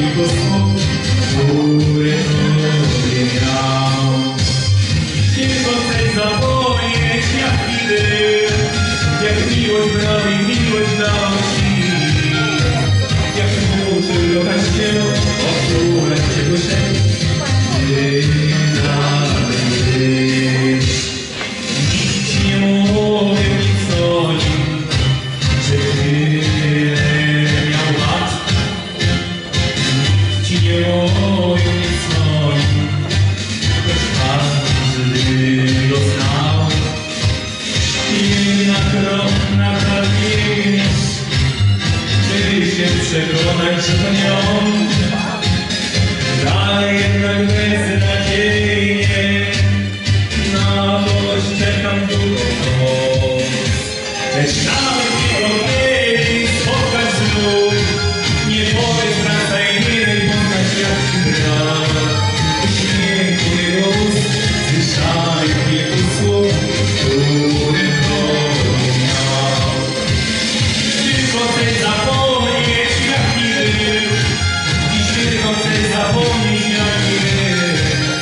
tylko słów, które Tobie miał. Tylko chcę zapomnieć jak nigdy, jak miłość broni, miłość dał Ci. Jak wrócił do kościoła, odczułem Cię głośniej. Ty nawet Ty. Nikt Ci nie mówił nic o nim, że tyle miał lat. Nikt Ci nie mówił nic o nim, choć każdy go znał. I na krok naprawisz, żeby się przekonać, że to nie on. Dalej jednak beznadziejnie na miłość czekam długo. Lecz nawet jego mieli spotkać znów, nie powiedz wracaj, nie poznać jak Ci brak. Uśmiechu jego ust, słyszałem kilku słów, które Tobie miał. Tylko chcę zapomnieć jak nigdy, dziś tylko chcę zapomnieć jak nigdy,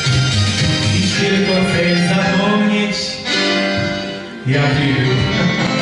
dziś tylko chcę zapomnieć jak nigdy.